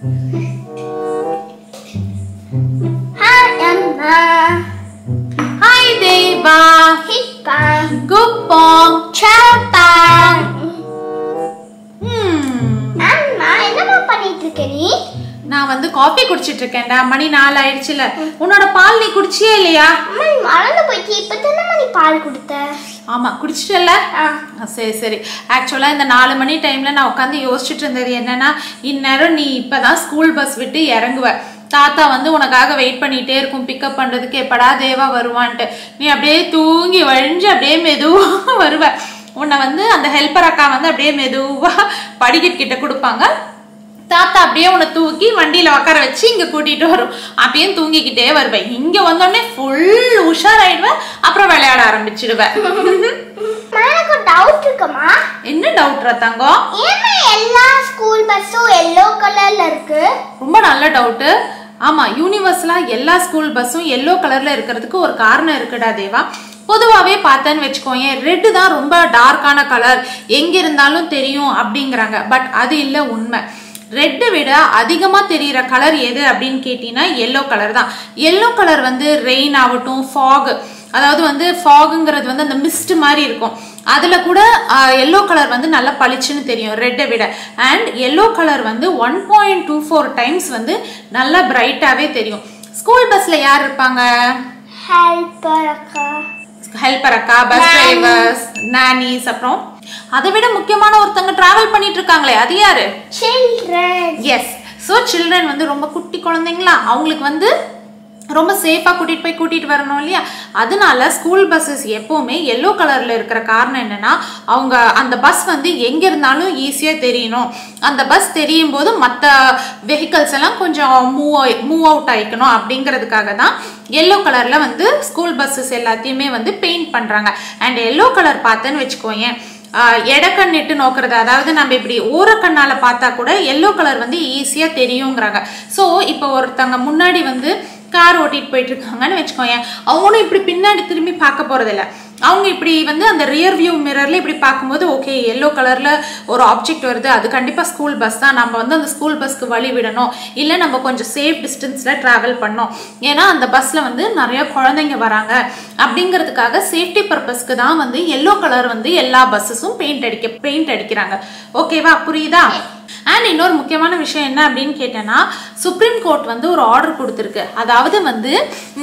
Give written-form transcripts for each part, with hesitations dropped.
Hi Amma. Hi Deva. Hippa. Gupong. Chapa. Amma, என்னமா பண்ணிட்டு இருக்க நீ? நான் வந்து காபி குடிச்சிட்டு இருக்கேன்டா. மணி 4 ஆயிடுச்சுல. உன்னோட பால் நீ குடிச்சியே இல்லையா? அம்மா மறந்து போயிட்டு இப்பதானே நீ பால் கொடுத்த. ஆமா குடிச்சிட்டல. சரி சரி. ஆக்சுவலா இந்த 4 மணி டைம்ல நான் உட்காந்து யோசிச்சுட்டு இருந்தது என்னன்னா, இந்நேரம் நீ இப்பதான் ஸ்கூல் பஸ் விட்டு இறங்குவ. தாத்தா வந்து உனக்காக வெயிட் பண்ணிட்டே இருக்கும் பிக்கப் பண்றதுக்கு, எப்படா தேவா வருவான்ட்டு. நீ அப்படியே தூங்கி வழிஞ்சு அப்படியே மெதுவா வருவ. உன்னை வந்து அந்த ஹெல்ப்பர் அக்கா வந்து அப்படியே மெதுவா படிக்கட் கிட்ட கொடுப்பாங்க. தாத்தா அப்படியே உன்னை தூக்கி வண்டியில உட்கார வச்சு இங்க கூட்டிட்டு வரும். அப்படியே தூங்கிக்கிட்டே வருவேன். இங்க வந்தோடனே ஃபுல் உஷாராயிடுவேன். அப்புறம் விளையாட ஆரம்பிச்சிடுவேன். எனக்கு டவுட் இருக்குமா? என்ன டவுட்ரா தங்கம்? ஏன்னா எல்லா ஸ்கூல் பஸ்ஸும் எல்லோ கலர்ல இருக்கு. ரொம்ப நல்ல டவுட். ஆமா, யூனிவர்சலா எல்லா ஸ்கூல் பஸ்ஸும் எல்லோ கலர்ல இருக்கிறதுக்கு ஒரு காரணம் இருக்குடா தேவா. பொதுவாகவே பார்த்தேன்னு வச்சுக்கோங்க, ரெட்டு தான் ரொம்ப டார்க்கான கலர், எங்க இருந்தாலும் தெரியும் அப்படிங்கிறாங்க. பட் அது இல்லை உண்மை. ரெட்டை விட அதிகமாக தெரிகிற கலர் எது அப்படின்னு கேட்டீங்கன்னா எல்லோ கலர் தான். எல்லோ கலர் வந்து ரெயின் ஆகட்டும், ஃபாக், அதாவது வந்து ஃபாகுங்கிறது வந்து அந்த மிஸ்ட் மாதிரி இருக்கும், அதில் கூட எல்லோ கலர் வந்து நல்லா பளிச்சுன்னு தெரியும் ரெட்டை விட. அண்ட் எல்லோ கலர் வந்து 1.24 டைம்ஸ் வந்து நல்லா பிரைட்டாகவே தெரியும். ஸ்கூல் பஸ்ஸில் யார் இருப்பாங்க? ஹெல்ப்பர் அக்கா, பஸ் டிரைவர்ஸ், நானிஸ். அப்புறம் அதை விட முக்கியமான ஒருத்தங்க டிராவல் பண்ணிட்டு இருக்காங்களே, அது யாரு? சில்ட்ரன். எஸ். ஸோ சில்ட்ரன் வந்து ரொம்ப குட்டி குழந்தைங்களா, அவங்களுக்கு வந்து ரொம்ப சேஃபாக கூட்டிட்டு வரணும் இல்லையா? அதனால ஸ்கூல் பஸ்ஸஸ் எப்போவுமே எல்லோ கலரில் இருக்கிற காரணம் என்னன்னா, அவங்க அந்த பஸ் வந்து எங்கே இருந்தாலும் ஈஸியாக தெரியணும். அந்த பஸ் தெரியும் போது மற்ற வெஹிக்கல்ஸ் எல்லாம் கொஞ்சம் மூவ் அவுட் ஆகிக்கணும் அப்படிங்கிறதுக்காக தான் எல்லோ கலரில் வந்து ஸ்கூல் பஸ்ஸஸ் எல்லாத்தையுமே வந்து பெயிண்ட் பண்ணுறாங்க. அண்ட் எல்லோ கலர் பார்த்தேன்னு வச்சுக்கோங்க, எடக்கண்ணிட்டு நோக்குறது, அதாவது நம்ம இப்படி ஓரக்கண்ணால பார்த்தா கூட எல்லோ கலர் வந்து ஈஸியா தெரியுங்கிறாங்க. ஸோ இப்போ ஒருத்தவங்க முன்னாடி வந்து கார் ஓட்டிட்டு போயிட்டு இருக்காங்கன்னு வச்சுக்கோங்க, அவங்களும் இப்படி பின்னாடி திரும்பி பார்க்க போறதில்ல. அவங்க இப்படி வந்து அந்த ரியர் வியூ மிரர்ல இப்படி பார்க்கும்போது ஓகே எல்லோ கலர்ல ஒரு ஆப்ஜெக்ட் வருது, அது கண்டிப்பா ஸ்கூல் பஸ் தான், நம்ம வந்து அந்த ஸ்கூல் பஸ்க்கு வழி விடணும், இல்லை நம்ம கொஞ்சம் சேஃப் டிஸ்டன்ஸ்ல டிராவல் பண்ணோம், ஏன்னா அந்த பஸ்ல வந்து நிறைய குழந்தைங்க வராங்க அப்படிங்கிறதுக்காக சேஃப்டி பர்பஸ்க்கு தான் வந்து எல்லோ கலர் வந்து எல்லா பஸ்ஸஸும் பெயிண்ட் அடிக்கிறாங்க. ஓகேவா, புரியுதா? அண்ட் இன்னொரு முக்கியமான விஷயம் என்ன அப்படின்னு கேட்டேன்னா, சுப்ரீம் கோர்ட் வந்து ஒரு ஆர்டர் கொடுத்துருக்கு. அதாவது வந்து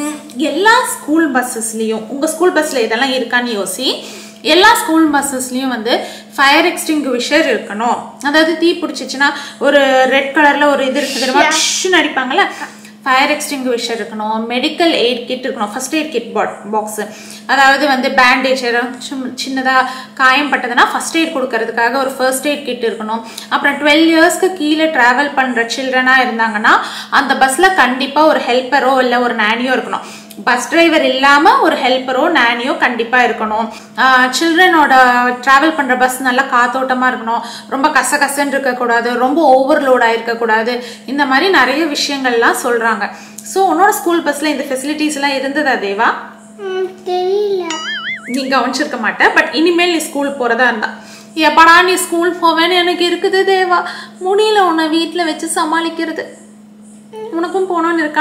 எல்லா ஸ்கூல் பஸ்ஸஸ்லையும், உங்கள் ஸ்கூல் பஸ்ஸில் இதெல்லாம் இருக்கான்னு யோசி, எல்லா ஸ்கூல் பஸ்ஸஸ்லையும் வந்து ஃபயர் எக்ஸ்டிங்விஷர் இருக்கணும். அதாவது தீ பிடிச்சிச்சுன்னா ஒரு ரெட் கலரில் ஒரு இது இருக்குது தெரியுமா, அடிப்பாங்கள்ல, ஃபயர் எக்ஸ்டிங்விஷர் இருக்கணும். மெடிக்கல் எய்ட் கிட் இருக்கணும், ஃபர்ஸ்ட் எய்ட் கிட் பாக்ஸு, அதாவது வந்து பேண்டேஜ் சின்னதாக காயம் பட்டதுன்னா ஃபர்ஸ்ட் எய்ட் கொடுக்கறதுக்காக ஒரு ஃபர்ஸ்ட் எய்ட் கிட் இருக்கணும். அப்புறம் 12 இயர்ஸ்க்கு கீழே ட்ராவல் பண்ணுற சில்ட்ரனாக இருந்தாங்கன்னா அந்த பஸ்ஸில் கண்டிப்பாக ஒரு ஹெல்ப்பரோ இல்லை ஒரு நானியோ இருக்கணும். பஸ் டிரைவர் இல்லாமல் ஒரு ஹெல்ப்பரோ நானியோ கண்டிப்பாக இருக்கணும். சில்ட்ரனோட ட்ராவல் பண்ணுற பஸ் நல்லா காத்தோட்டமாக இருக்கணும், ரொம்ப கசகசன்னு இருக்கக்கூடாது, ரொம்ப ஓவர்லோடாக இருக்கக்கூடாது. இந்த மாதிரி நிறைய விஷயங்கள்லாம் சொல்கிறாங்க. ஸோ உன்னோட ஸ்கூல் பஸ்ஸில் இந்த ஃபெசிலிட்டிஸ்லாம் இருந்ததா தேவா? தெரியல, நீ கவனிச்சிருக்க மாட்டேன். பட் இனிமேல் நீ ஸ்கூல் போகிறதா இருந்தா, எப்படா நீ ஸ்கூல் போவேன்னு எனக்கு இருக்குது தேவா, முடியல உன்னை வீட்டில் வச்சு சமாளிக்கிறது. உனக்கும் போகணுன்னு இருக்கா?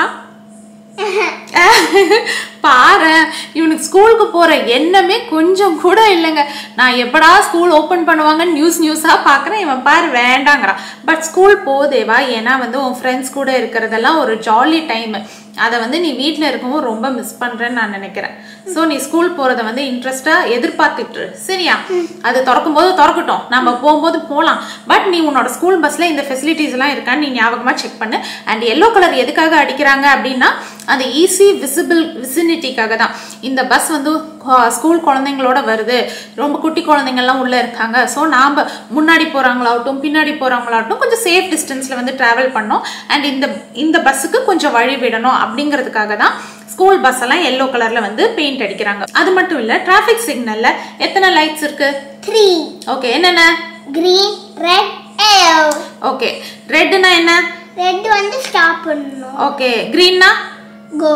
பாரு, இவனுக்கு ஸ்கூலுக்கு போற எண்ணமே கொஞ்சம் கூட இல்லைங்க. நான் எப்படா ஸ்கூல் ஓப்பன் பண்ணுவாங்கன்னு நியூஸா பாக்குறேன், இவன் பாரு வேண்டாங்கிறான். பட் ஸ்கூல் போதேவா, ஏன்னா வந்து உன் ஃப்ரெண்ட்ஸ் கூட இருக்கிறதெல்லாம் ஒரு ஜாலி டைம். அதை வந்து நீ வீட்டில் இருக்கும்போது ரொம்ப மிஸ் பண்றேன்னு நான் நினைக்கிறேன். ஸோ நீ ஸ்கூல் போறதை வந்து இன்ட்ரெஸ்டா எதிர்பார்த்துட்டு சரியா? அது திறக்கும் போது திறக்கட்டும், நம்ம போகும்போது போகலாம். பட் நீ உன்னோட ஸ்கூல் பஸ்ல இந்த ஃபெசிலிட்டிஸ் எல்லாம் இருக்கான்னு நீ ஞாபகமா செக் பண்ணு. அண்ட் எல்லோ கலர் எதுக்காக அடிக்கிறாங்க அப்படின்னா, அந்த ஈஸி விசினிட்டிக்காக தான். இந்த பஸ் வந்து ஸ்கூல் குழந்தைங்களோட வருது, ரொம்ப குட்டி குழந்தைங்கள்லாம் உள்ள இருக்காங்க. ஸோ நாம் முன்னாடி போறாங்களாகட்டும் பின்னாடி போறாங்களாகட்டும் கொஞ்சம் சேஃப் டிஸ்டன்ஸ்ல வந்து டிராவல் பண்ணோம். அண்ட் இந்த பஸ்ஸுக்கு கொஞ்சம் வழி விடணும் அப்படிங்கிறதுக்காக தான் ஸ்கூல் பஸ் எல்லாம் எல்லோ கலர்ல வந்து பெயிண்ட் அடிக்கிறாங்க. அது மட்டும் இல்ல, டிராஃபிக் சிக்னல்ல எத்தனை லைட்ஸ் இருக்கு? 3. ஓகே, என்னென்ன? green, red, yellow. ஓகே, ரெட்னா என்ன? ரெட் வந்து ஸ்டாப் பண்ணனும். Okay, greenனா go.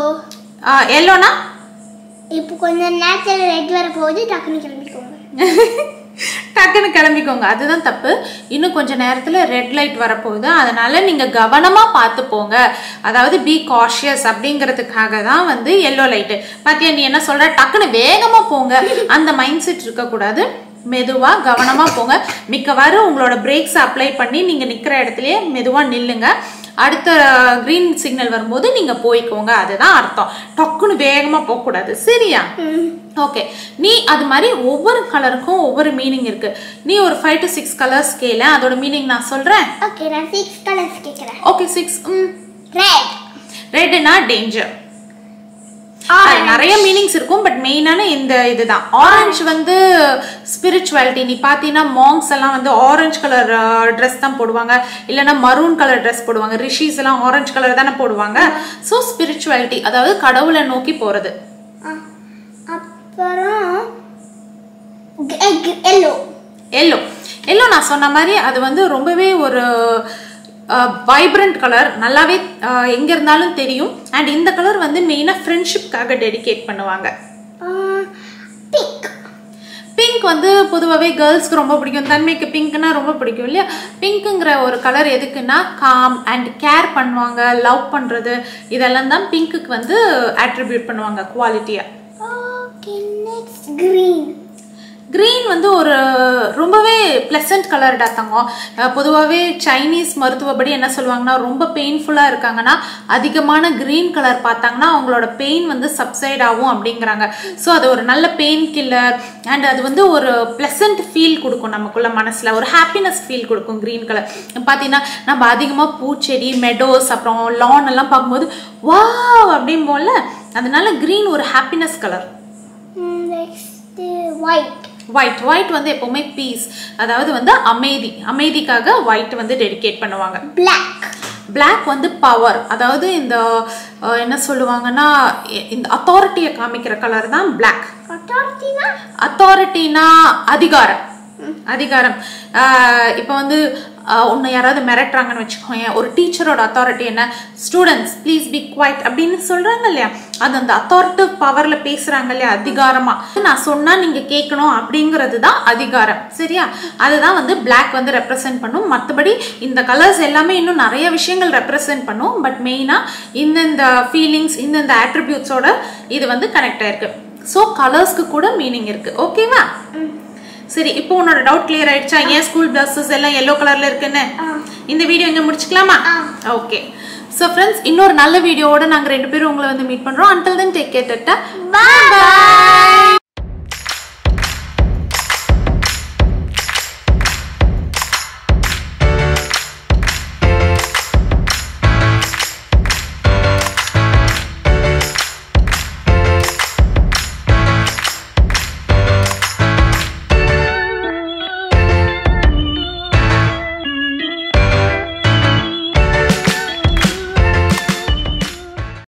yellowனா இப்போ கொஞ்ச நேரத்துல ரெட் வர போகுது, டக்குனு கிளம்பிக்கோங்க. டக்குன்னு கிளம்பிக்கோங்க. அதுதான் தப்பு. இன்னும் கொஞ்ச நேரத்துல ரெட் லைட் வரப்போகுது, அதனால நீங்க கவனமா பார்த்து போங்க. அதாவது பி காஷியஸ் அப்படிங்கிறதுக்காக தான் வந்து எல்லோ லைட்டு. பாத்தியா நீ என்ன சொல்ற, டக்குன்னு வேகமா போங்க அந்த மைண்ட் செட் இருக்கக்கூடாது. மெதுவா கவனமா போங்க. மிக்கவாறு உங்களோட பிரேக்ஸ் அப்ளை பண்ணி நீங்க நிக்கிற இடத்துலயே மெதுவா நில்லுங்க. அடுத்த கிரீன் சிக்னல் வரும்போது நீங்க போய்க்கோங்க, அதுதான் அர்த்தம். டக்குன்னு வேகமா போக கூடாது, சரியா? ஓகே, நீ அது மாதிரி ஒவ்வொரு கலருக்கும் ஒவ்வொரு மீனிங் இருக்கு. நீ ஒரு 5 to 6 கலர்ஸ் கேளு, அதோட மீனிங் நான் சொல்றேன். ஓகே, நான் 6 கலர்ஸ் கேக்குறேன். ஓகே, 6. ரெட். ரெட்னா டேஞ்சர். நிறைய மீனிங்ஸ் இருக்கும், பட் மெயினான இந்த இதுதான். ஆரஞ்சு வந்து ஸ்பிரிச்சுவாலிட்டி. நீ பாத்தீங்கன்னா மாங்ஸ் எல்லாம் வந்து ஆரஞ்சு கலர் ட்ரெஸ் தான் போடுவாங்க, இல்லைன்னா மரூன் கலர் ட்ரெஸ் போடுவாங்க. ரிஷிஸ் எல்லாம் ஆரஞ்சு கலர் தானே போடுவாங்க. ஸோ ஸ்பிரிச்சுவாலிட்டி, அதாவது கடவுளை நோக்கி போறது. அப்புறம் எல்லோ. எல்லோ எல்லோ நான் சொன்ன மாதிரி அது வந்து ரொம்பவே ஒரு வைப்ரண்ட் கலர், நல்லாவே எங்க இருந்தாலும் தெரியும். அண்ட் இந்த கலர் வந்து மெயினா ஃப்ரெண்ட்ஷிப்காக டெடிகேட் பண்ணுவாங்க. பிங்க். பிங்க் வந்து பொதுவாகவே கேர்ள்ஸ்க்கு ரொம்ப பிடிக்கும். தன்மைக்கு பிங்க்னா ரொம்ப பிடிக்கும் இல்லையா? பிங்க்குங்கிற ஒரு கலர் எதுக்குன்னா காம் அண்ட் கேர் பண்ணுவாங்க, லவ் பண்றது, இதெல்லாம் தான் பிங்க்குக்கு வந்து அட்ரிபியூட் பண்ணுவாங்க குவாலிட்டியா. Okay, next green. கிரீன் வந்து ஒரு ரொம்பவே பிளசன்ட் கலர்டா தங்கம். பொதுவாகவே சைனீஸ் மருத்துவப்படி என்ன சொல்லுவாங்கன்னா, ரொம்ப பெயின்ஃபுல்லாக இருக்காங்கன்னா அதிகமான கிரீன் கலர் பார்த்தாங்கன்னா அவங்களோட பெயின் வந்து சப்சைட் ஆகும் அப்படிங்கிறாங்க. ஸோ அது ஒரு நல்ல பெயின் கில்லர் அண்ட் அது வந்து ஒரு பிளசன்ட் ஃபீல் கொடுக்கும் நமக்குள்ள, மனசில் ஒரு ஹாப்பினஸ் ஃபீல் கொடுக்கும் கிரீன் கலர். பார்த்தீங்கன்னா நம்ம அதிகமாக பூச்செடி, மெடோஸ், அப்புறம் லான் எல்லாம் பார்க்கும்போது வாவ் அப்படின் போல, அதனால கிரீன் ஒரு happiness colour. Next white. White வந்து எப்பவுமே பீஸ், அதாவது வந்து அமைதிக்காக ஒயிட் வந்து டெடிகேட் பண்ணுவாங்க. பிளாக் வந்து பவர், அதாவது இந்த என்ன சொல்லுவாங்கன்னா இந்த அத்தாரிட்டியை காமிக்கிற கலர் தான் பிளாக். அத்தாரிட்டினா அதிகாரம். இப்போ வந்து உன்னை யாராவது மிரட்டுறாங்கன்னு வச்சுக்கோங்க, ஒரு டீச்சரோட அத்தாரிட்டி என்ன, ஸ்டூடெண்ட்ஸ் ப்ளீஸ் பி குவைட் அப்படின்னு சொல்றாங்க இல்லையா, அது அந்த அத்தாரிட்டிவ் பவர்ல பேசுறாங்க இல்லையா, அதிகாரமா. நான் சொன்னா நீங்க கேட்கணும் அப்படிங்கிறது தான் அதிகாரம், சரியா? அதுதான் வந்து பிளாக் வந்து ரெப்ரசென்ட் பண்ணும். மற்றபடி இந்த கலர்ஸ் எல்லாமே இன்னும் நிறைய விஷயங்கள் ரெப்ரசென்ட் பண்ணும், பட் மெயினா இந்த ஃபீலிங்ஸ், இந்த ஆட்ரிபியூட்ஸோட இது வந்து கனெக்ட் ஆயிருக்கு. ஸோ கலர்ஸ்க்கு கூட மீனிங் இருக்கு, ஓகேவா? சரி, இப்போ உன்னோட டவுட் கிளியர் ஆயிடுச்சா? ஏன் ஸ்கூல் பஸ்ஸஸ் எல்லாம் எல்லோ கலர்ல இருக்குன்னு? இந்த வீடியோ இங்க முடிச்சுக்கலாமா? ஓகே. சோ ஃப்ரெண்ட்ஸ், இன்னொரு நல்ல வீடியோவோட நாங்க 2 பேரும் உங்களை வந்து மீட் பண்றோம். until then take care, tata, bye bye.